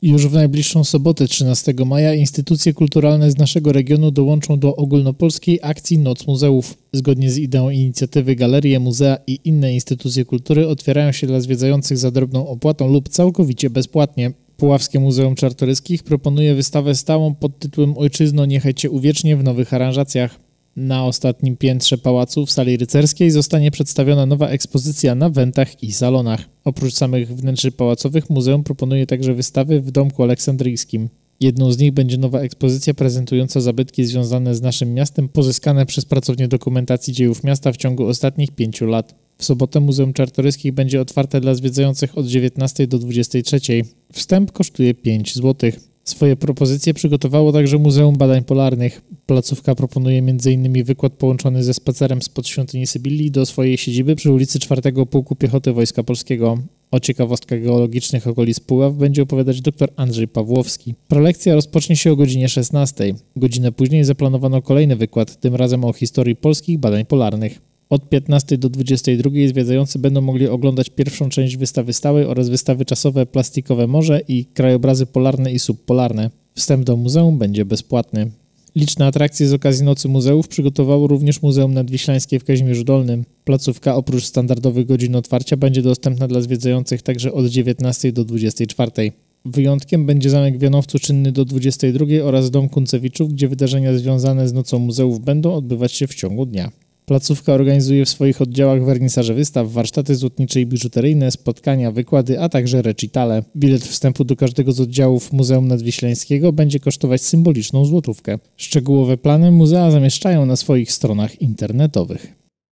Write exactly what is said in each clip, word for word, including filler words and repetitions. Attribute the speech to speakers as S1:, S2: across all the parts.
S1: Już w najbliższą sobotę, trzynastego maja, instytucje kulturalne z naszego regionu dołączą do ogólnopolskiej akcji Noc Muzeów. Zgodnie z ideą inicjatywy galerie, muzea i inne instytucje kultury otwierają się dla zwiedzających za drobną opłatą lub całkowicie bezpłatnie. Puławskie Muzeum Czartoryskich proponuje wystawę stałą pod tytułem Ojczyzno, niechaj Cię uwiecznie w nowych aranżacjach. Na ostatnim piętrze pałacu w sali rycerskiej zostanie przedstawiona nowa ekspozycja na wentach i salonach. Oprócz samych wnętrzy pałacowych muzeum proponuje także wystawy w Domku Aleksandryjskim. Jedną z nich będzie nowa ekspozycja prezentująca zabytki związane z naszym miastem pozyskane przez pracownię dokumentacji dziejów miasta w ciągu ostatnich pięciu lat. W sobotę Muzeum Czartoryskich będzie otwarte dla zwiedzających od dziewiętnastej do dwudziestej trzeciej. Wstęp kosztuje pięć złotych. Swoje propozycje przygotowało także Muzeum Badań Polarnych. Placówka proponuje między innymi wykład połączony ze spacerem spod świątyni Sybilii do swojej siedziby przy ulicy czwartego Pułku Piechoty Wojska Polskiego. O ciekawostkach geologicznych okolic Puław będzie opowiadać dr Andrzej Pawłowski. Prelekcja rozpocznie się o godzinie szesnastej. Godzinę później zaplanowano kolejny wykład, tym razem o historii polskich badań polarnych. Od piętnastej do dwudziestej drugiej zwiedzający będą mogli oglądać pierwszą część wystawy stałej oraz wystawy czasowe Plastikowe Morze i krajobrazy polarne i subpolarne. Wstęp do muzeum będzie bezpłatny. Liczne atrakcje z okazji Nocy Muzeów przygotowało również Muzeum Nadwiślańskie w Kazimierzu Dolnym. Placówka oprócz standardowych godzin otwarcia będzie dostępna dla zwiedzających także od dziewiętnastej do dwudziestej czwartej. Wyjątkiem będzie zamek w Janowcu czynny do dwudziestej drugiej oraz Dom Kuncewiczów, gdzie wydarzenia związane z Nocą Muzeów będą odbywać się w ciągu dnia. Placówka organizuje w swoich oddziałach wernisaże wystaw, warsztaty złotnicze i biżuteryjne, spotkania, wykłady, a także recitale. Bilet wstępu do każdego z oddziałów Muzeum Nadwiślańskiego będzie kosztować symboliczną złotówkę. Szczegółowe plany muzea zamieszczają na swoich stronach internetowych.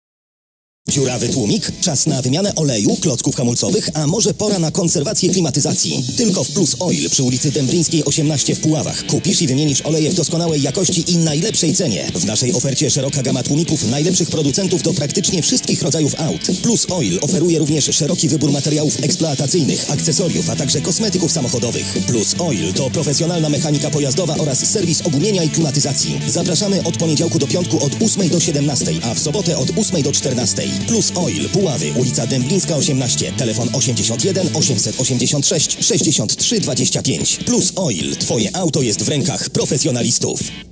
S2: Dziurawy tłumik? Czas na wymianę oleju, klocków hamulcowych, a może pora na konserwację klimatyzacji? Tylko w Plus Oil przy ulicy Dęblińskiej osiemnaście w Puławach. Kupisz i wymienisz oleje w doskonałej jakości i najlepszej cenie. W naszej ofercie szeroka gama tłumików najlepszych producentów do praktycznie wszystkich rodzajów aut. Plus Oil oferuje również szeroki wybór materiałów eksploatacyjnych, akcesoriów, a także kosmetyków samochodowych. Plus Oil to profesjonalna mechanika pojazdowa oraz serwis ogumienia i klimatyzacji. Zapraszamy od poniedziałku do piątku od ósmej do siedemnastej, a w sobotę od ósmej do czternastej. Plus Oil, Puławy, ulica Dęblińska osiemnaście, telefon osiemdziesiąt jeden osiemset osiemdziesiąt sześć sześćdziesiąt trzy dwadzieścia pięć. Plus Oil, Twoje auto jest w rękach profesjonalistów.